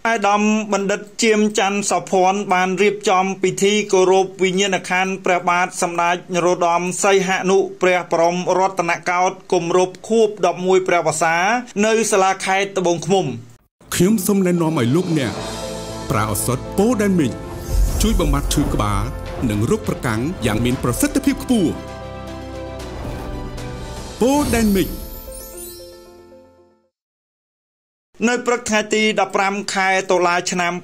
អាដាមបណ្ឌិតជាមច័ន្ទសភ័ណ្ឌបានរៀបចំពិធីគោរពវិញ្ញាណក្ខន្ធព្រះបាទសម្ដេចនរោត្តមសីហនុព្រះបរមរតនកោដ្ឋគម្រប់ខួប11ព្រះវស្សានៅសាលាខេត្តត្បូងឃ្មុំខ្ញុំសូមណែនាំឲ្យលោកអ្នកប្រើឱសថប៉ូដែនមីកជួយបំបត្តិឈឺក្បាលនិងរោគប្រកាំងយ៉ាងមានប្រសិទ្ធភាពខ្ពស់ប៉ូដែនមីកនៅព្រឹកថ្ងៃទី15ខែតុលាឆ្នាំ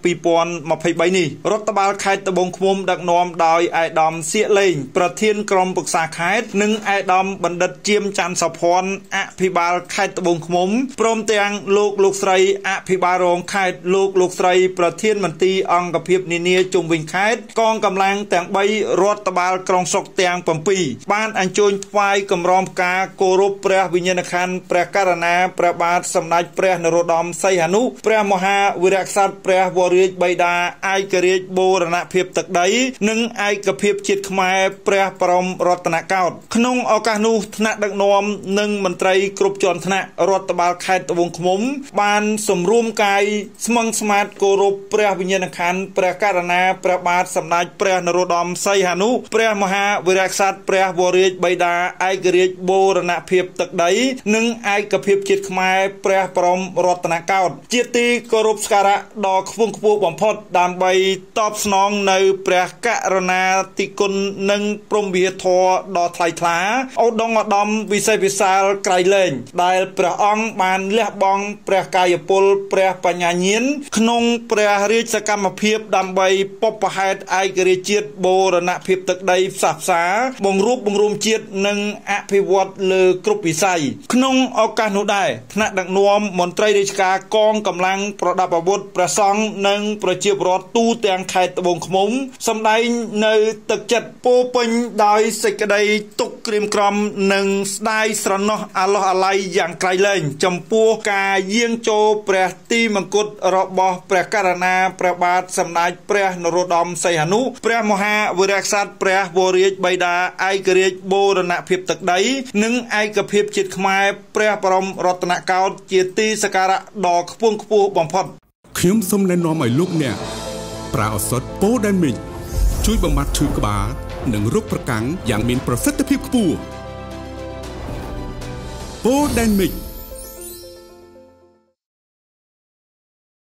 2023នេះរដ្ឋបាលខេត្តត្បូងឃ្មុំដឹកនាំដោយអាយដាមសៀកលេងប្រធានក្រុមប្រឹក្សាខេត្តនិងអាយដាមបណ្ឌិតជាមច័ន្ទសភ័ណ្ឌអភិបាលខេត្តត្បូងឃ្មុំព្រមទាំងលោកស្រីអភិបាលរងខេត្តលោកស្រីប្រធានមន្ទីរអង្គភាពនានាជុំវិញខេត្តកងកម្លាំងទាំង3រដ្ឋបាលក្រុងស្រុកទាំង7បានអញ្ជើញថ្វាយកម្រងផ្កាគោរពព្រះវិញ្ញាណក្ខន្ធព្រះករុណាព្រះបាទសម្ដេចព្រះនរោត្តមសីហនុព្រះមហាវីរក្សត្រព្រះវររាជបិតាឯករាជ្យបូរណភាពទឹកដីនិងឯកភាពជាតិខ្មែរព្រះបរមរតនកោដ្ឋក្នុងឱកាសនោះថ្នាក់ដឹកនាំនិងមន្ត្រីគ្រប់ជាន់ថ្នាក់រដ្ឋបាលខេត្តត្បូងឃ្មុំបានសម្រួមកាយស្មឹងស្មាតគោរពព្រះវិញ្ញាណក្ខន្ធព្រះករុណាព្រះបាទសម្ដេចព្រះនរោត្តមសីហនុព្រះមហាវីរក្សត្រព្រះវររាជបិតាឯករាជ្យបូរណភាពទឹកដីនិងឯកភាពជាតិខ្មែរព្រះបរមរតនកោដ្ឋជាទីគោរពសក្ការៈដ៏ខ្ពង់ខ្ពស់បំផុតដើម្បីតបស្នងនៅព្រះករុណាធិគុណនិងព្រហ្មវិហារធម៌ដ៏ថ្លៃថ្លាឧត្តមឧត្តមវិសេសវិសាលក្រៃលែងដែលព្រះអង្គបានលះបង់ព្រះកាយពលព្រះបញ្ញាញាណក្នុងព្រះរាជសកម្មភាពដើម្បីបុព្វហេតុឯករាជ្យជាតិបូរណភាពទឹកដីផ្សះផ្សាបង្រួបបង្រួមជាតិនិងអភិវឌ្ឍលើគ្រប់វិស័យក្នុងឱកាសនោះដែរថ្នាក់ដឹកនាំមន្ត្រីរាជការកងកម្លាំងប្រដាប់អាវុធព្រះសង្ឃនិងប្រជាពលរដ្ឋទូទាំងខេត្តត្បូងឃ្មុំសម្ដែងនៅទឹកចិត្តពោពេញដោយសេចក្តីទុក្ខក្រៀមក្រំនិងស្ដាយស្រណោះអាឡោះអាល័យយ៉ាងក្រៃលែងចំពោះការយាងចូលព្រះទីមង្គតរបស់ព្រះករុណាព្រះបាទសម្ដេចព្រះនរោត្តមសីហនុព្រះមហាវីរក្សត្រព្រះវររាជបិតាឯករាជ្យបូរណភាពទឹកដីនិងឯកភាពជាតិខ្មែរព្រះបរមរតនកោដ្ឋជាទីសក្ការៈដ៏ខ្ពង់ខ្ពស់បំផុតខ្ញុំសូមណែនាំឲ្យលោកអ្នកប្រើឱសថប៉ូដែនមីកជួយបំបត្តិឈឺក្បាលនិងរោគប្រកាំងយ៉ាងមានប្រសិទ្ធភាពខ្ពស់ប៉ូដែនមីក